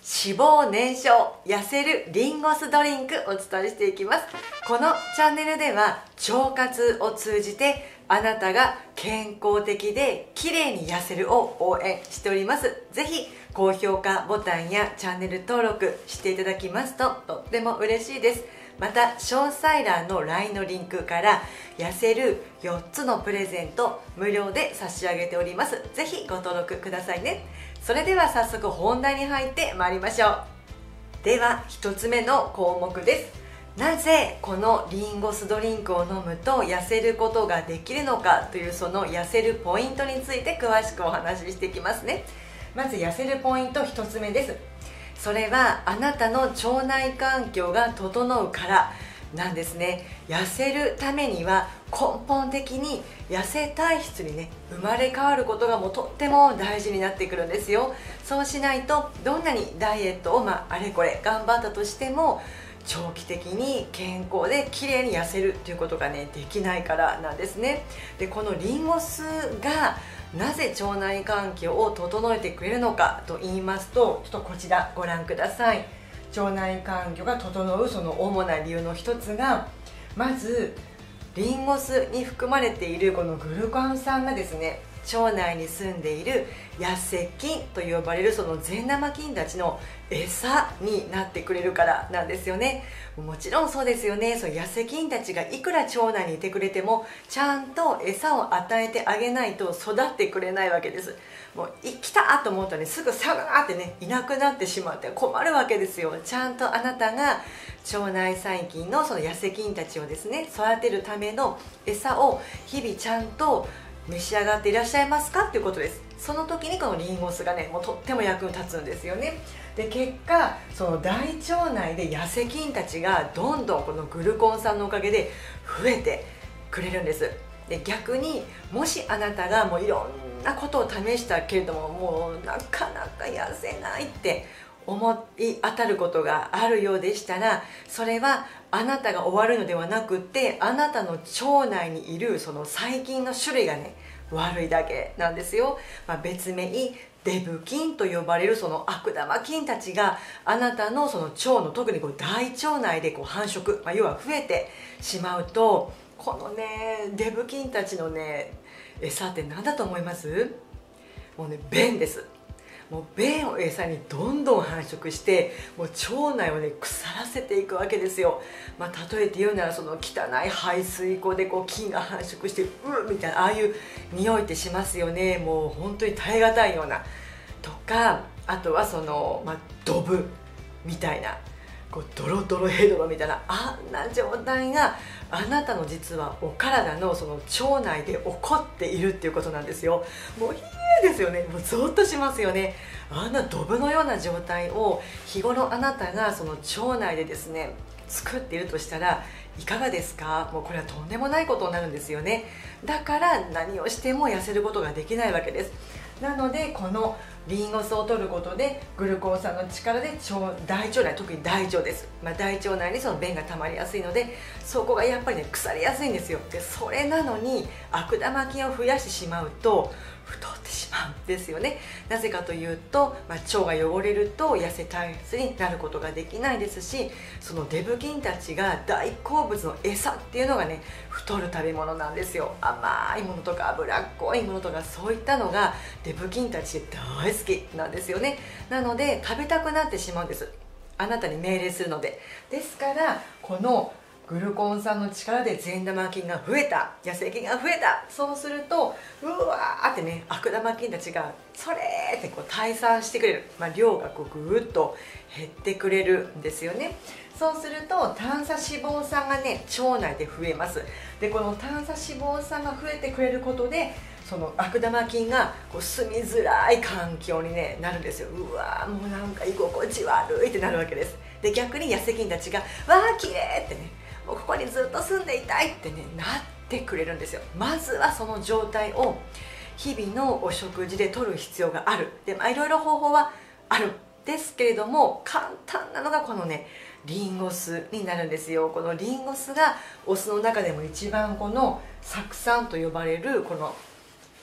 脂肪燃焼痩せるリンゴ酢ドリンクお伝えしていきます。このチャンネルでは腸活を通じてあなたが健康的で綺麗に痩せるを応援しております。ぜひ高評価ボタンやチャンネル登録していただきますととっても嬉しいです。また詳細欄の LINE のリンクから痩せる4つのプレゼント無料で差し上げております。ぜひご登録くださいね。それでは早速本題に入ってまいりましょう。では1つ目の項目です。なぜこのリンゴ酢ドリンクを飲むと痩せることができるのかというその痩せるポイントについて詳しくお話ししていきますね。まず痩せるポイント1つ目です。それはあなたの腸内環境が整うからなんですね。痩せるためには根本的に痩せ体質にね生まれ変わることがもうとっても大事になってくるんですよ。そうしないとどんなにダイエットをあれこれ頑張ったとしても長期的に健康で綺麗に痩せるということがねできないからなんですね。でこのリンゴ酢がなぜ腸内環境を整えてくれるのかと言いますと、ちょっとこちらご覧ください。腸内環境が整うその主な理由の一つが、まずリンゴ酢に含まれているこのグルカン酸がですね、腸内に住んでいる痩せ菌と呼ばれるその善玉菌たちの餌になってくれるからなんですよね。もちろんそうですよね。その痩せ菌たちがいくら腸内にいてくれてもちゃんと餌を与えてあげないと育ってくれないわけです。もう来たと思ったらね、すぐさがってねいなくなってしまって困るわけですよ。ちゃんとあなたが腸内細菌のその痩せ菌たちをですね育てるための餌を日々ちゃんと召し上がっていらっしゃいますかっていうことです。その時にこのリンゴ酢がねもうとっても役に立つんですよね。で結果その大腸内で痩せ菌たちがどんどんこのグルコン酸のおかげで増えてくれるんです。で逆にもしあなたがもういろんなことを試したけれどももうなかなか痩せないって思い当たることがあるようでしたら、それはあなたが終わるのではなくってあなたの腸内にいるその細菌の種類がね悪いだけなんですよ。別名デブ菌と呼ばれるその悪玉菌たちがあなたのその腸の特に大腸内で繁殖、要は増えてしまうと、このねデブ菌たちのね餌って何だと思います？もうね便です。もう便を餌にどんどん繁殖してもう腸内をね腐らせていくわけですよ。例えて言うならその汚い排水溝で菌が繁殖してみたいなああいう匂いってしますよね。もう本当に耐え難いようなとか、あとはその、ドブみたいなドロドロヘドロみたいなあんな状態があなたの実はお体のその腸内で起こっているっていうことなんですよ。もうですよね。もうゾッとしますよね。あんなドブのような状態を日頃あなたがその腸内でですね作っているとしたらいかがですか？もうこれはとんでもないことになるんですよね。だから何をしても痩せることができないわけです。なのでこのリンゴ酢を摂ることでグルコン酸の力で大腸内、特に大腸です、大腸内にその便が溜まりやすいのでそこがやっぱりね腐りやすいんですよ。でそれなのに悪玉菌を増やしてしまうと太ってしまうんですよね。なぜかというと、腸が汚れると痩せ体質になることができないですし、そのデブ菌たちが大好物の餌っていうのがね太る食べ物なんですよ。甘いものとか脂っこいものとかそういったのがデブ菌たち大好きなんですよね。なので食べたくなってしまうんです。あなたに命令するので。ですからこのグルコン酸の力で善玉菌が増えた、痩せ菌が増えた、そうするとうわーってね悪玉菌たちがそれーって退散してくれる、量がぐーっと減ってくれるんですよね。そうすると短鎖脂肪酸がね腸内で増えます。でこの短鎖脂肪酸が増えてくれることでその悪玉菌が住みづらい環境に、なるんですよ。うわーもうなんか居心地悪いってなるわけです。で逆に痩せ菌たちがわー綺麗ってねもうここにずっと住んでいたいってねなってくれるんですよ。まずはその状態を日々のお食事で取る必要がある。でいろいろ方法はあるんですけれども簡単なのがこのねリンゴ酢になるんですよ。このリンゴ酢がお酢の中でも一番この酢酸と呼ばれるこの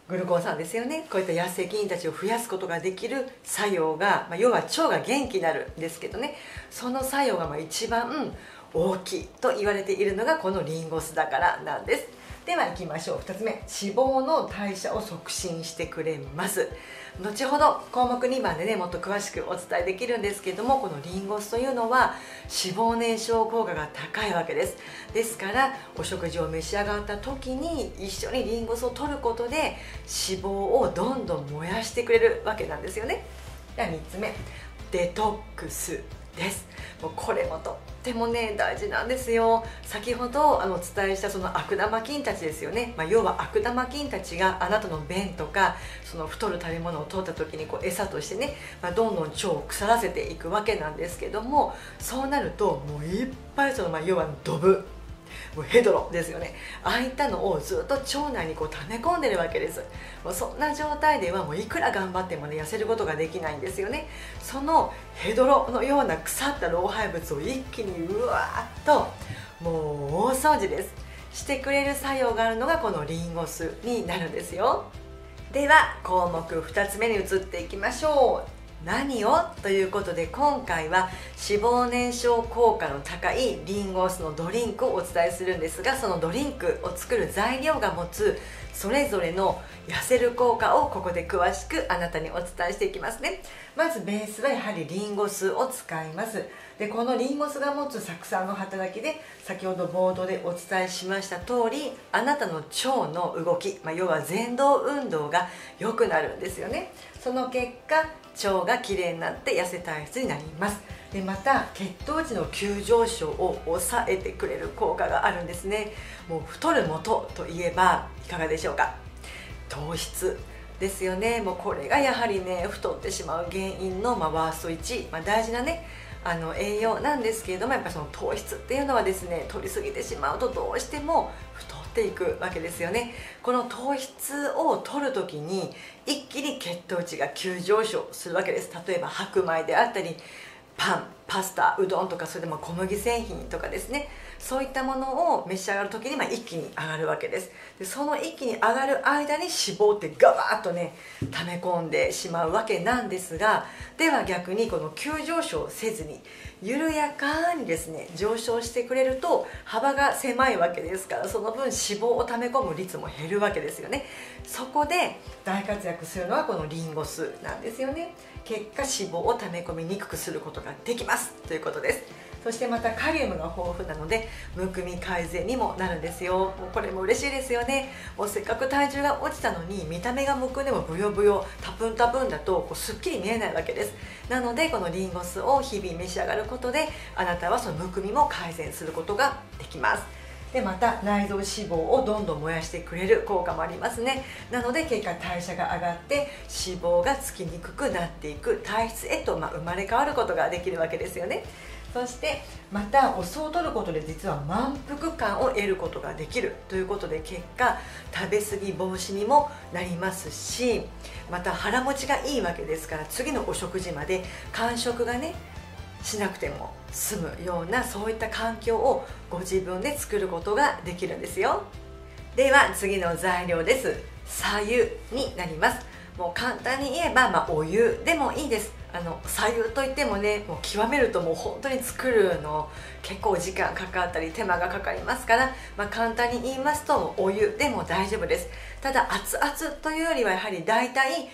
グルコン酸ですよね。こういった痩せ菌たちを増やすことができる作用が、要は腸が元気になるんですけどね、その作用が一番大きいと言われているのがこのリンゴ酢だからなんです。では行きましょう。2つ目、脂肪の代謝を促進してくれます。後ほど項目2番でねもっと詳しくお伝えできるんですけども、このリンゴ酢というのは脂肪燃焼効果が高いわけです。ですからお食事を召し上がった時に一緒にリンゴ酢を摂ることで脂肪をどんどん燃やしてくれるわけなんですよね。では3つ目、デトックスです。もうこれもとってもね大事なんですよ。先ほどお伝えしたその悪玉菌たちですよね、要は悪玉菌たちがあなたの便とかその太る食べ物を取った時に餌としてね、どんどん腸を腐らせていくわけなんですけども、そうなるともういっぱいその、要はドブもうヘドロですよね、ああいったのをずっと腸内に溜め込んでるわけです。もうそんな状態ではもういくら頑張ってもね痩せることができないんですよね。そのヘドロのような腐った老廃物を一気にうわーっともう大掃除してくれる作用があるのがこのリンゴ酢になるんですよ。では項目2つ目に移っていきましょう。何をということで、今回は脂肪燃焼効果の高いリンゴ酢のドリンクをお伝えするんですが、そのドリンクを作る材料が持つそれぞれの痩せる効果をここで詳しくあなたにお伝えしていきますね。まずベースはやはりリンゴ酢を使います。でこのリンゴ酢が持つ酢酸の働きで先ほど冒頭でお伝えしました通り、あなたの腸の動き、要は蠕動運動が良くなるんですよね。その結果腸がきれいになって痩せ体質になります。でまた血糖値の急上昇を抑えてくれる効果があるんですね。もう太る元といえばいかがでしょうか。糖質ですよね。もうこれがやはりね太ってしまう原因のワースト1、大事なね栄養なんですけれども、やっぱりその糖質っていうのはですね取りすぎてしまうとどうしても太っていくわけですよね。この糖質を取る時に一気に血糖値が急上昇するわけです。例えば白米であったりパン、パスタ、うどんとか、それでも小麦製品とかですね、そういったものを召し上がる時に一気に上がるわけです。でその一気に上がる間に脂肪ってガバッとね溜め込んでしまうわけなんですが、では逆にこの急上昇せずに緩やかにですね上昇してくれると幅が狭いわけですから、その分脂肪を溜め込む率も減るわけですよね。そこで大活躍するのはこのリンゴ酢なんですよね。結果脂肪を溜め込みにくくすることができますということです。そしてまたカリウムが豊富なのでむくみ改善にもなるんですよ。もうこれも嬉しいですよね。もうせっかく体重が落ちたのに見た目がむくんでもブヨブヨタプンタプンだとすっきり見えないわけです。なのでこのリンゴ酢を日々召し上がることであなたはそのむくみも改善することができます。でまた内臓脂肪をどんどん燃やしてくれる効果もありますね。なので結果代謝が上がって脂肪がつきにくくなっていく体質へと生まれ変わることができるわけですよね。そしてまたお酢を取ることで実は満腹感を得ることができるということで、結果食べ過ぎ防止にもなりますし、また腹持ちがいいわけですから、次のお食事まで間食がねしなくても済むようなそういった環境をご自分で作ることができるんですよ。では次の材料です。白湯になります。もう簡単に言えば、お湯でもいいです。白湯といってもねもう極めるともう本当に作るの結構時間かかったり手間がかかりますから、簡単に言いますとお湯でも大丈夫です。ただ熱々というよりはやはりだいたい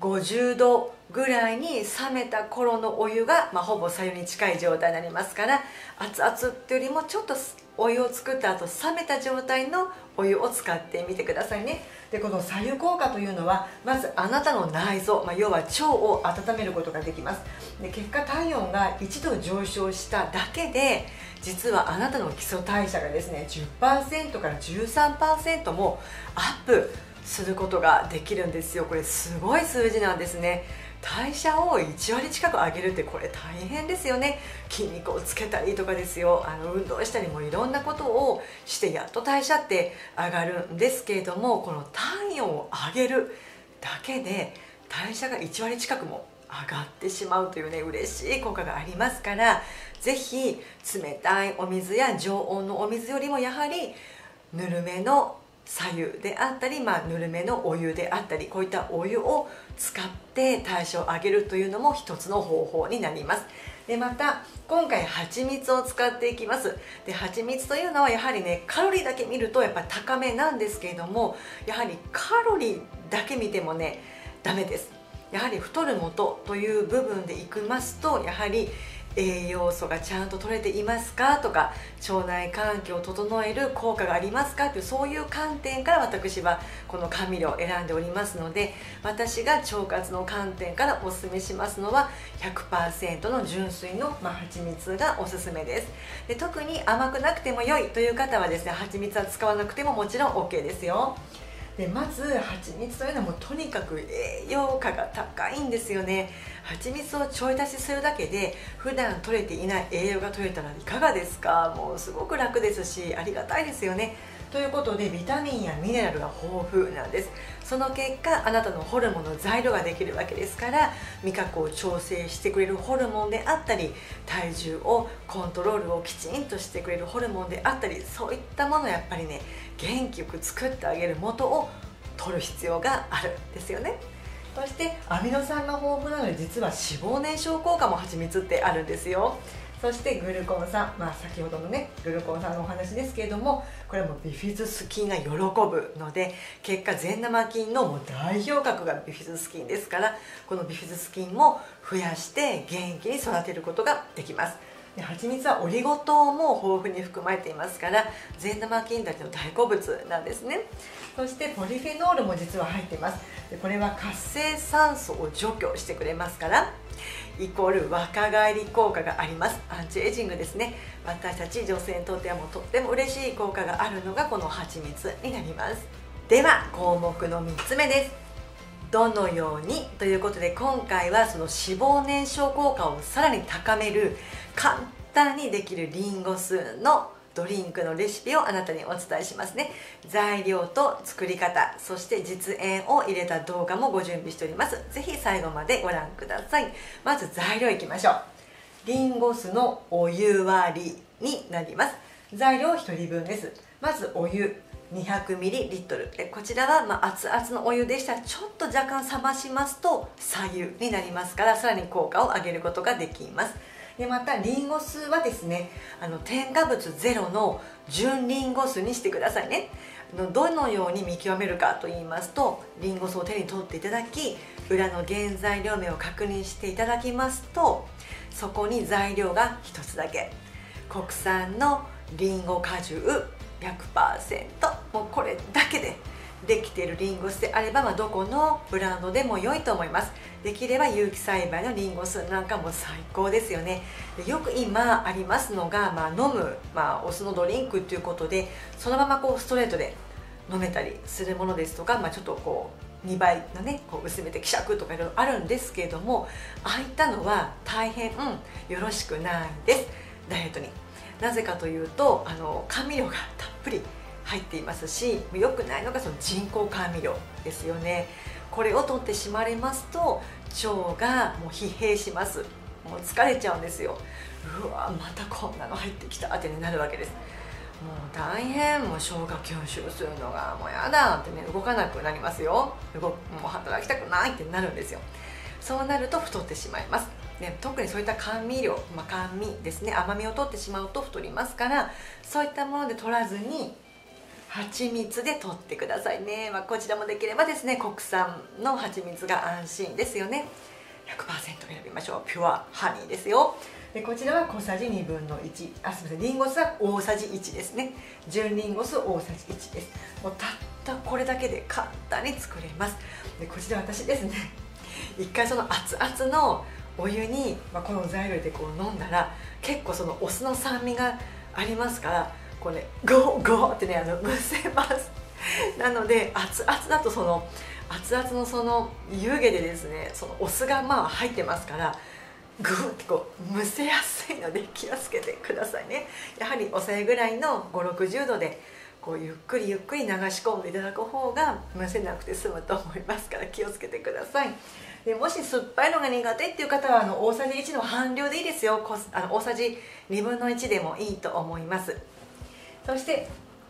50度ぐらいに冷めた頃のお湯が、ほぼ白湯に近い状態になりますから、熱々っていうよりもちょっとお湯を作った後冷めた状態のお湯を使ってみてくださいね。でこの白湯効果というのはまずあなたの内臓、要は腸を温めることができます。で結果体温が1度上昇しただけで実はあなたの基礎代謝がですね 10% から 13% もアップすることができるんですよ。これすごい数字なんですね。代謝を1割近く上げるってこれ大変ですよね。筋肉をつけたりとかですよ、運動したりもいろんなことをしてやっと代謝って上がるんですけれども、この体温を上げるだけで代謝が1割近くも上がってしまうというね嬉しい効果がありますから、ぜひ冷たいお水や常温のお水よりもやはりぬるめの左右であったり、ぬるめのお湯であったり、こういったお湯を使って代謝を上げるというのも一つの方法になります。でまた今回蜂蜜を使っていきます。で蜂蜜というのはやはりね、カロリーだけ見るとやっぱり高めなんですけれども、やはりカロリーだけ見てもねダメです。やはり太る元という部分でいきますと、やはり栄養素がちゃんと取れていますかとか、腸内環境を整える効果がありますかという、そういう観点から私はこの甘味料を選んでおりますので、私が腸活の観点からお勧めしますのは 100% の純粋の蜂蜜がおすすめです。で特に甘くなくても良いという方はですね、蜂蜜は使わなくてももちろん OK ですよ。でまず蜂蜜というのはもうとにかく栄養価が高いんですよね。蜂蜜をちょい足しするだけで普段取れていない栄養が取れたらいかがですか。もうすごく楽ですしありがたいですよね。ということでビタミンやミネラルが豊富なんです。その結果あなたのホルモンの材料ができるわけですから、味覚を調整してくれるホルモンであったり、体重をコントロールをきちんとしてくれるホルモンであったり、そういったものをやっぱりね元気よく作ってあげる元を取る必要があるんですよね。そしてアミノ酸が豊富なので、実は脂肪燃焼効果も蜂蜜ってあるんですよ。そしてグルコン酸、先ほどのねグルコン酸のお話ですけれども、これはもうビフィズス菌が喜ぶので、結果善玉菌のもう代表格がビフィズス菌ですから、このビフィズス菌も増やして元気に育てることができます。で蜂蜜はオリゴ糖も豊富に含まれていますから、善玉菌たちの大好物なんですね。そしてポリフェノールも実は入っています。でこれは活性酸素を除去してくれますから、イコール若返り効果があります。アンチエイジングですね。私たち女性にとってはもうとっても嬉しい効果があるのがこの蜂蜜になります。では項目の3つ目です。どのようにということで、今回はその脂肪燃焼効果をさらに高める簡単にできるリンゴ酢のドリンクのレシピをあなたにお伝えしますね。材料と作り方、そして実演を入れた動画もご準備しております。ぜひ最後までご覧ください。まず材料いきましょう。リンゴ酢のお湯割りになります。材料1人分です。まずお湯200ml で、こちらは熱々のお湯でしたらちょっと若干冷ましますと白湯になりますから、さらに効果を上げることができます。でまたリンゴ酢はですね、添加物ゼロの純リンゴ酢にしてくださいね。どのように見極めるかと言いますと、リンゴ酢を手に取っていただき、裏の原材料名を確認していただきますと、そこに材料が1つだけ、国産のリンゴ果汁 100%、 もうこれだけでできているリンゴ酢であれば、どこのブランドでも良いと思います。できれば有機栽培のリンゴ酢なんかも最高ですよね。でよく今ありますのが、飲む、お酢のドリンクっていうことでそのままストレートで飲めたりするものですとか、ちょっと2倍のね薄めて希釈とかいろいろあるんですけれども、ああいったのは大変、よろしくないです、ダイエットに。なぜかというと甘味料がたっぷり入っていますし、良くないのがその人工甘味料ですよね。これを取ってしまいますと腸がもう疲弊します。もう疲れちゃうんですよ。うわまたこんなの入ってきたってなるわけです。もう大変、もう消化吸収するのがもうやだってね、動かなくなりますよ。もう働きたくないってなるんですよ。そうなると太ってしまいます。ね、特にそういった甘味料、甘味ですね、甘みを取ってしまうと太りますから、そういったもので取らずに蜂蜜で取ってくださいね。こちらもできればですね、国産の蜂蜜が安心ですよね。 100% 選びましょう。ピュアハニーですよ。でこちらは小さじ1/2、すみません、リンゴ酢は大さじ1ですね。純リンゴ酢大さじ1です。もうたったこれだけで簡単に作れます。でこちら私ですね、一回その熱々のお湯に、この材料で飲んだら、結構そのお酢の酸味がありますから、ゴーゴーってねむせます。なので熱々だとその熱々のその湯気でですね、そのお酢が入ってますから、グーってむせやすいので気をつけてくださいね。やはりおさゆぐらいの5、60度でゆっくりゆっくり流し込んでいただく方がむせなくて済むと思いますから、気をつけてください。でもし酸っぱいのが苦手っていう方は大さじ1の半量でいいですよ。大さじ1/2でもいいと思います。そして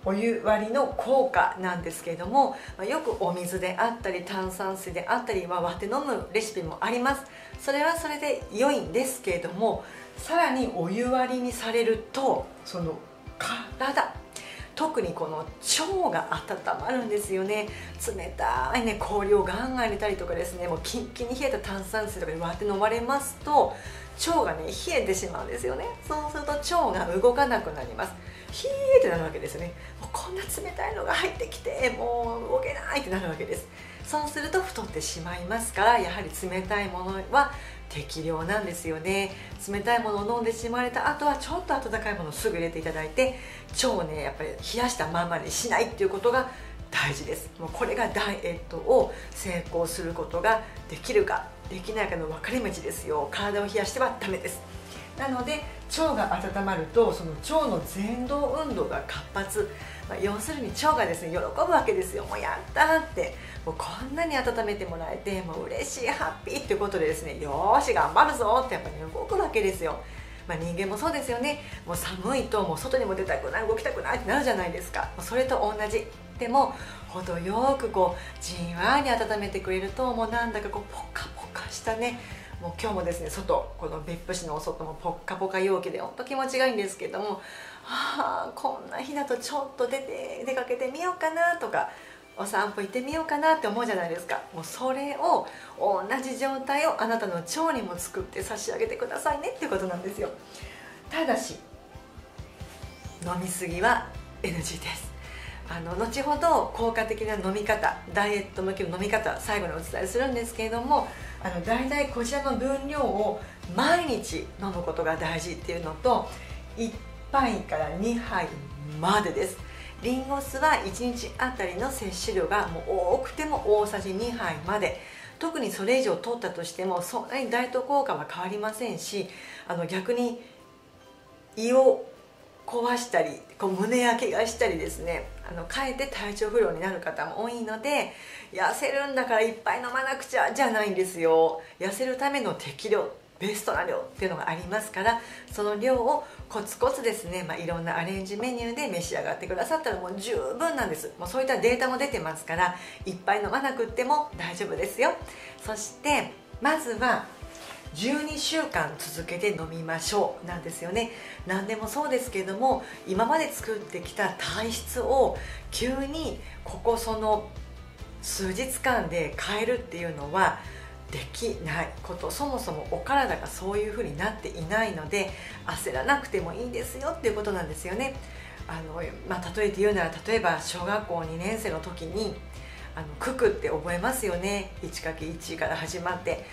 お湯割りの効果なんですけれども、よくお水であったり炭酸水であったり割って飲むレシピもあります。それはそれで良いんですけれども、さらにお湯割りにされるとその体、特にこの腸が温まるんですよね。冷たいね氷をガンガン入れたりとかですね、もうキンキンに冷えた炭酸水とかで割って飲まれますと腸がね冷えてしまうんですよね。そうすると腸が動かなくなります。ヒーってなるわけですよね。もうこんな冷たいのが入ってきてもう動けないってなるわけです。そうすると太ってしまいますから、やはり冷たいものは適量なんですよね。冷たいものを飲んでしまわれた後はちょっと温かいものをすぐ入れていただいて、腸をねやっぱり冷やしたままにしないっていうことが大事です。もうこれがダイエットを成功することができるかできないかの分かれ道ですよ。体を冷やしてはダメです。なので腸が温まるとその腸の蠕動運動が活発、要するに腸がですね喜ぶわけですよ。もうやったーって、もうこんなに温めてもらえてもう嬉しいハッピーっていうことでですね、よーし頑張るぞってやっぱり動くわけですよ。人間もそうですよね。もう寒いともう外にも出たくない動きたくないってなるじゃないですか。それと同じ。でも程よくこうじんわり温めてくれるともうなんだかこうポカポカしたね、もう今日もですね外、この別府市のお外もポッカポカ陽気で本当気持ちがいいんですけども、こんな日だとちょっと出かけてみようかなとかお散歩行ってみようかなって思うじゃないですか。もうそれを同じ状態をあなたの腸にも作って差し上げてくださいねっていうことなんですよ。ただし飲みすぎは NG です。後ほど効果的な飲み方、ダイエット向けの飲み方最後にお伝えするんですけれども、だいたいこちらの分量を毎日飲むことが大事っていうのと、1杯から2杯までです。リンゴ酢は1日あたりの摂取量がもう多くても大さじ2杯まで、特にそれ以上取ったとしてもそんなにダイエット効果は変わりませんし、逆に胃を壊したり胸焼けがしたりですね、かえって体調不良になる方も多いので、痩せるんだからいっぱい飲まなくちゃじゃないんですよ。痩せるための適量、ベストな量っていうのがありますから、その量をコツコツですね、いろんなアレンジメニューで召し上がってくださったらもう十分なんです。もうそういったデータも出てますから、いっぱい飲まなくっても大丈夫ですよ。そしてまずは12週間続けて飲みましょうなんですよね。何でもそうですけれども、今まで作ってきた体質を急にここその数日間で変えるっていうのはできないこと、そもそもお体がそういうふうになっていないので焦らなくてもいいんですよっていうことなんですよね。例えて言うなら、例えば小学校2年生の時に九九って覚えますよね。 1×1 から始まって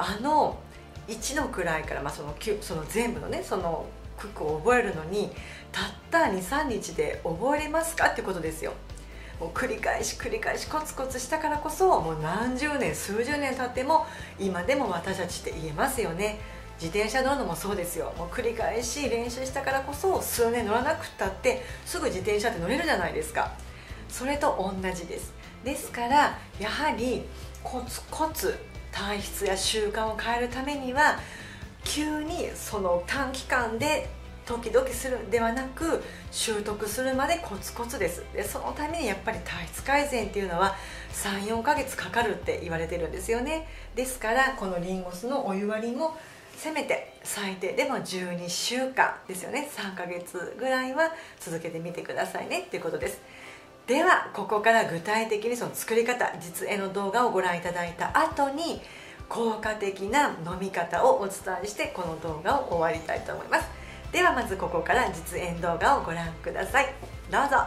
1の位から、その全部のねその九九を覚えるのにたった 2,3 日で覚えれますかってことですよ。もう繰り返し繰り返しコツコツしたからこそ、もう何十年数十年経っても今でも私たちって言えますよね。自転車乗るのもそうですよ。もう繰り返し練習したからこそ数年乗らなくったってすぐ自転車って乗れるじゃないですか。それと同じです。ですからやはりコツコツ体質や習慣を変えるためには、急にその短期間で時々するんではなく、習得するまでコツコツです。でそのためにやっぱり体質改善っていうのは 3,4 ヶ月かかるって言われてるんですよね。ですからこのリンゴ酢のお湯割りもせめて最低でも12週間ですよね。3ヶ月ぐらいは続けてみてくださいねっていうことです。ではここから具体的にその作り方、実演の動画をご覧いただいた後に効果的な飲み方をお伝えしてこの動画を終わりたいと思います。ではまずここから実演動画をご覧ください。どうぞ。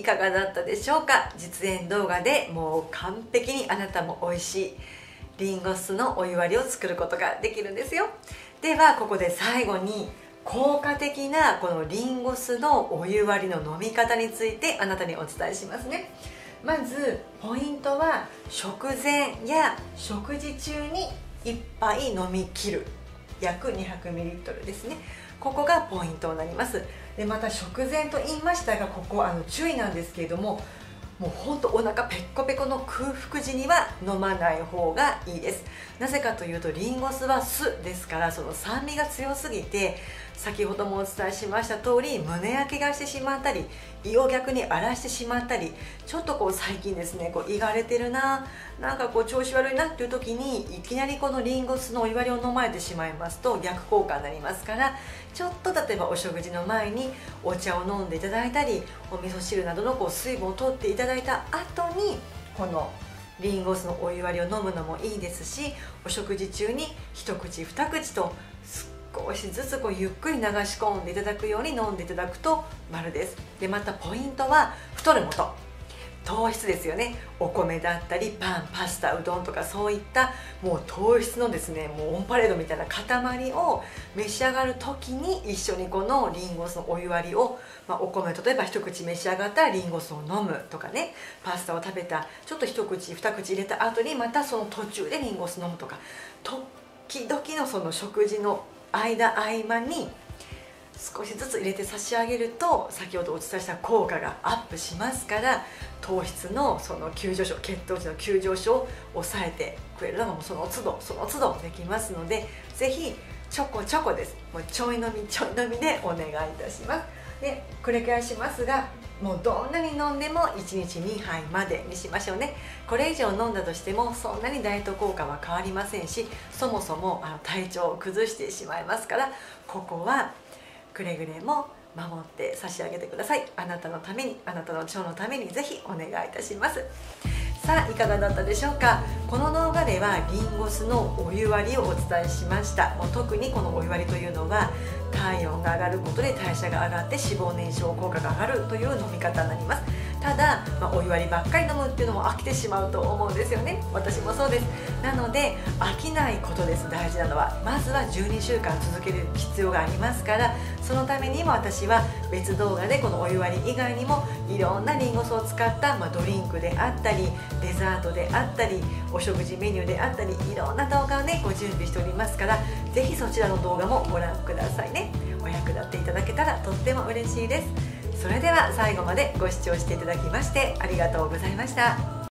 かがだったでしょうか。実演動画でもう完璧にあなたも美味しいリンゴ酢のお湯割りを作ることができるんですよ。ではここで最後に効果的なこのリンゴ酢のお湯割りの飲み方についてあなたにお伝えしますね。まずポイントは食前や食事中に1杯飲み切る、約 200ml ですね。ここがポイントになります。でまた食前と言いましたが、ここ注意なんですけれども、もうほんとお腹ペッコペコの空腹時には飲まない方がいいです。なぜかというとリンゴ酢は酢ですから、その酸味が強すぎて先ほどもお伝えしました通り胸焼けがしてしまったり、胃を逆に荒らしてしまったり、ちょっとこう最近ですね胃が荒れてるな、なんかこう調子悪いなっていう時にいきなりこのリンゴ酢のお湯割りを飲まれてしまいますと逆効果になりますから、ちょっと例えばお食事の前にお茶を飲んでいただいたり、お味噌汁などのこう水分を取っていただいた後にこのリンゴ酢のお湯割りを飲むのもいいですし、お食事中に一口二口と少しずつこうゆっくり流し込んでいただくように飲んでいただくと丸です。でまたポイントは太るもと、糖質ですよね。お米だったりパン、パスタ、うどんとかそういったもう糖質のですね、もうオンパレードみたいな塊を召し上がる時に一緒にこのリンゴ酢のお湯割りを、お米例えば一口召し上がったらリンゴ酢を飲むとかね、パスタを食べたちょっと一口二口入れた後にまたその途中でリンゴ酢飲むとか、時々のその食事の合間に少しずつ入れて差し上げると先ほどお伝えした効果がアップしますから、糖質のその急上昇、血糖値の急上昇を抑えてくれるのがもうその都度できますので、ぜひちょこちょこです。もうちょい飲みちょい飲みでお願いいたします。で繰り返しますが、もうどんなに飲んでも1日2杯までにしましょうね。これ以上飲んだとしてもそんなにダイエット効果は変わりませんし、そもそも体調を崩してしまいますから、ここはくれぐれも守って差し上げてください。あなたのために、あなたの腸のためにぜひお願いいたします。さあいかがだったでしょうか。この動画ではリンゴ酢のお湯割りをお伝えしました。もう特にこのお湯割りというのは体温が上がることで代謝が上がって脂肪燃焼効果が上がるという飲み方になります。ただ、お湯割りばっかり飲むっていうのも飽きてしまうと思うんですよね。私もそうです。なので飽きないことです。大事なのはまずは12週間続ける必要がありますから、そのためにも私は別動画でこのお湯割り以外にもいろんなリンゴ酢を使った、ドリンクであったりデザートであったりお食事メニューであったり、いろんな動画をねご準備しておりますから、ぜひそちらの動画もご覧くださいね。お役立っていただけたらとっても嬉しいです。それでは最後までご視聴していただきましてありがとうございました。